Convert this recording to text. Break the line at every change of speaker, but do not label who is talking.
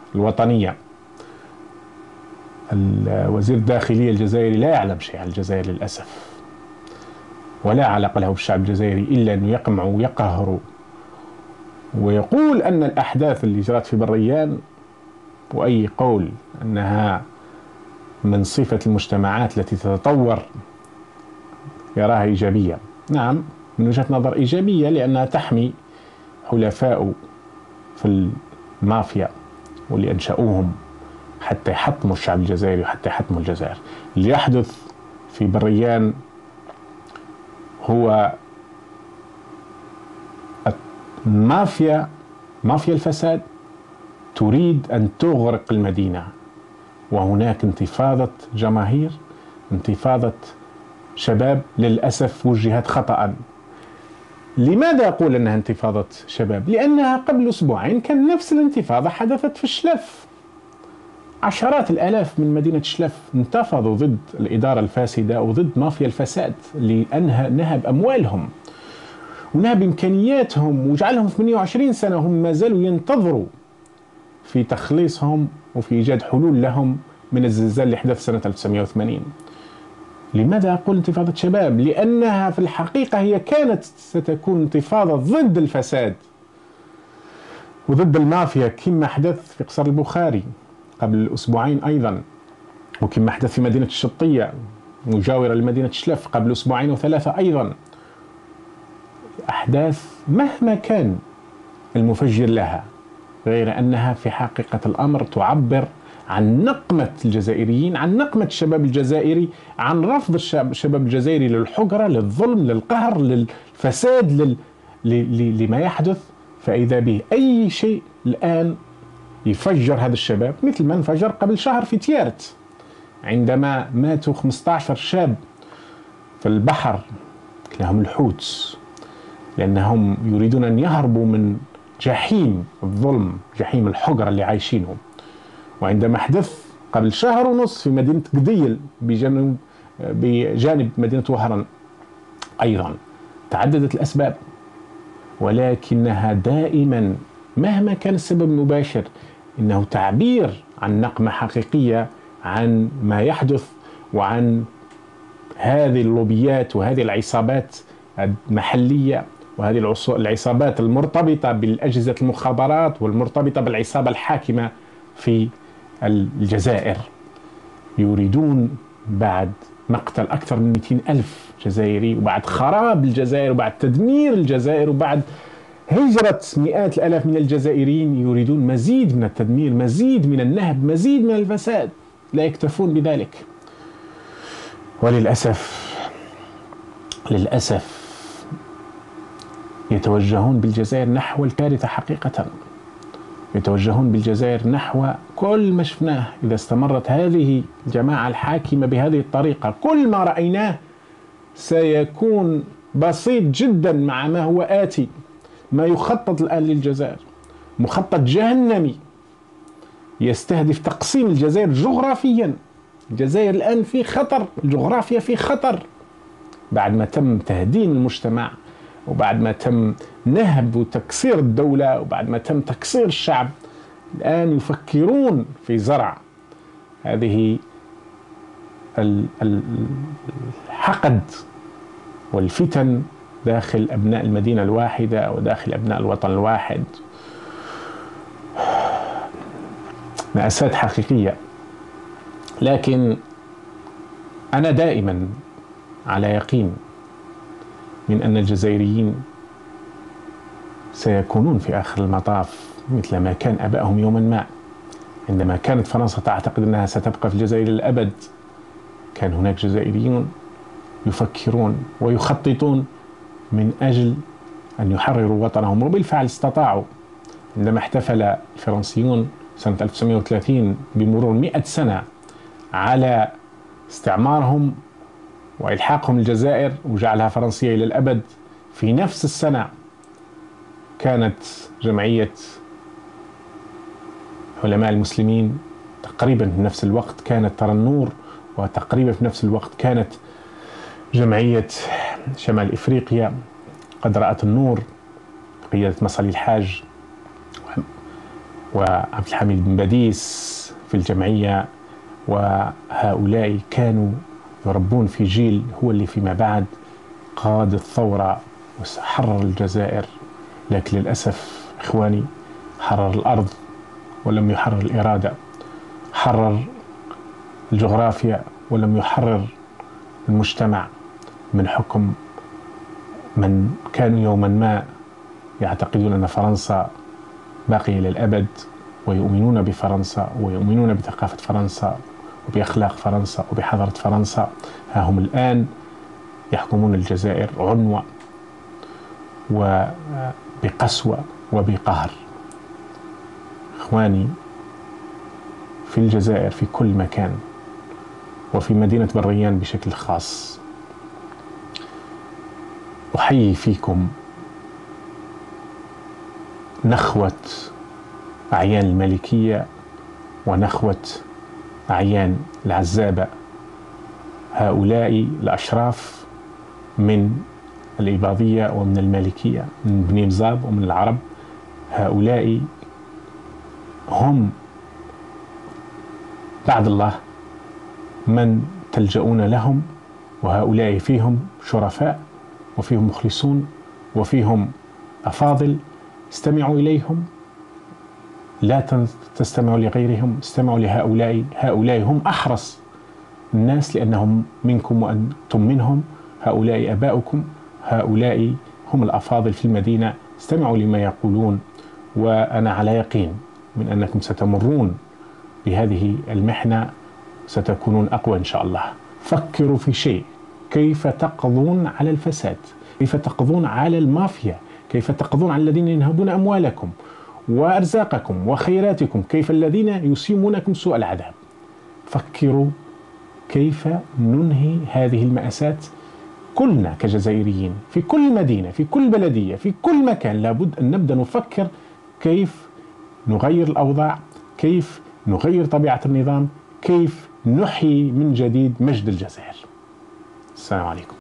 الوطنية. وزير الداخلية الجزائري لا يعلم شيء عن الجزائر للأسف، ولا علاقة له بالشعب الجزائري إلا أنه يقمع ويقهر، ويقول أن الأحداث اللي جرت في بريان وأي قول أنها من صفة المجتمعات التي تتطور يراها إيجابية. نعم، من وجهة نظر إيجابية، لأنها تحمي حلفاء في المافيا واللي أنشأوهم حتى يحطموا الشعب الجزائري وحتى يحطموا الجزائر. اللي يحدث في بريان هو مافيا الفساد تريد أن تغرق المدينة، وهناك انتفاضة جماهير، انتفاضة شباب للأسف وجهت خطأ. لماذا أقول أنها انتفاضة شباب؟ لأنها قبل أسبوعين كان نفس الانتفاضة حدثت في الشلف. عشرات الآلاف من مدينة شلف انتفضوا ضد الإدارة الفاسدة وضد مافيا الفساد اللي نهب أموالهم ونهب إمكانياتهم وجعلهم 28 سنة هم ما زالوا ينتظروا في تخليصهم وفي إيجاد حلول لهم من الزلزال اللي حدث سنة 1980. لماذا أقول انتفاضة شباب؟ لأنها في الحقيقة هي كانت ستكون انتفاضة ضد الفساد وضد المافيا، كما حدث في قصر البخاري قبل أسبوعين أيضا، وكما حدث في مدينة الشطية مجاورة لمدينة شلف قبل أسبوعين وثلاثة أيضا. أحداث مهما كان المفجر لها، غير أنها في حقيقة الأمر تعبر عن نقمة الجزائريين، عن نقمة الشباب الجزائري، عن رفض الشباب الجزائري للحجرة، للظلم، للقهر، للفساد، لما يحدث. فإذا به أي شيء الآن يفجر هذا الشباب، مثل ما انفجر قبل شهر في تيارت عندما ماتوا 15 شاب في البحر لهم الحوت، لأنهم يريدون أن يهربوا من جحيم الظلم، جحيم الحجرة اللي عايشينه. وعندما حدث قبل شهر ونصف في مدينة قديل بجانب مدينة وهران أيضا، تعددت الأسباب، ولكنها دائما مهما كان السبب المباشر إنه تعبير عن نقمة حقيقية عن ما يحدث وعن هذه اللوبيات وهذه العصابات المحلية وهذه العصابات المرتبطة بالأجهزة المخابرات والمرتبطة بالعصابة الحاكمة في الجزائر. يريدون بعد مقتل أكثر من 200 ألف جزائري، وبعد خراب الجزائر، وبعد تدمير الجزائر، وبعد هجرة مئات الآلاف من الجزائريين، يريدون مزيد من التدمير، مزيد من النهب، مزيد من الفساد. لا يكتفون بذلك. وللأسف يتوجهون بالجزائر نحو الكارثة حقيقة، يتوجهون بالجزائر نحو كل ما شفناه. إذا استمرت هذه الجماعة الحاكمة بهذه الطريقة، كل ما رأيناه سيكون بسيط جدا مع ما هو آتي. ما يخطط الآن للجزائر مخطط جهنمي يستهدف تقسيم الجزائر جغرافيا. الجزائر الآن في خطر، الجغرافيا في خطر، بعد ما تم تهديم المجتمع، وبعد ما تم نهب وتكسير الدولة، وبعد ما تم تكسير الشعب. الآن يفكرون في زرع هذه الحقد والفتن داخل أبناء المدينة الواحدة وداخل أبناء الوطن الواحد. مأساة حقيقية. لكن أنا دائما على يقين من أن الجزائريين سيكونون في آخر المطاف مثل ما كان آبائهم يوما ما. عندما كانت فرنسا تعتقد أنها ستبقى في الجزائر للأبد، كان هناك جزائريون يفكرون ويخططون من أجل أن يحرروا وطنهم، وبالفعل استطاعوا. عندما احتفل الفرنسيون سنة 1930 بمرور 100 سنة على استعمارهم وإلحاقهم الجزائر وجعلها فرنسية إلى الأبد، في نفس السنة كانت جمعية علماء المسلمين تقريبا في نفس الوقت كانت ترى النور، وتقريبا في نفس الوقت كانت جمعية شمال وعبد الحميد بن باديس في الجمعية، وهؤلاء كانوا يربون في جيل هو اللي فيما بعد قاد الثورة وحرر الجزائر. لكن للأسف إخواني، حرر الأرض ولم يحرر الإرادة، حرر الجغرافيا ولم يحرر المجتمع من حكم من كانوا يوما ما يعتقدون أن فرنسا باقية للأبد، ويؤمنون بفرنسا ويؤمنون بثقافة فرنسا وبأخلاق فرنسا وبحضارة فرنسا. ها هم الآن يحكمون الجزائر عنوة وبقسوة وبقهر. إخواني، في الجزائر في كل مكان وفي مدينة بريان بشكل خاص أحيي فيكم نخوة أعيان المالكية ونخوة أعيان العزابة. هؤلاء الأشراف من الإباضية ومن المالكية، من بني مزاب ومن العرب، هؤلاء هم بعد الله من تلجؤون لهم، وهؤلاء فيهم شرفاء وفيهم مخلصون وفيهم أفاضل. استمعوا إليهم، لا تستمعوا لغيرهم، استمعوا لهؤلاء. هؤلاء هم أحرص الناس لأنهم منكم وأنتم منهم، هؤلاء أباؤكم، هؤلاء هم الأفاضل في المدينة. استمعوا لما يقولون، وأنا على يقين من أنكم ستمرون بهذه المحنة، ستكونون أقوى إن شاء الله. فكروا في شيء: كيف تقضون على الفساد؟ كيف تقضون على المافيا؟ كيف تقضون على الذين ينهبون أموالكم وأرزاقكم وخيراتكم؟ كيف الذين يسيمونكم سوء العذاب؟ فكروا كيف ننهي هذه المأساة. كلنا كجزائريين في كل مدينة، في كل بلدية، في كل مكان لابد أن نبدأ نفكر كيف نغير الأوضاع، كيف نغير طبيعة النظام، كيف نحيي من جديد مجد الجزائر. السلام عليكم.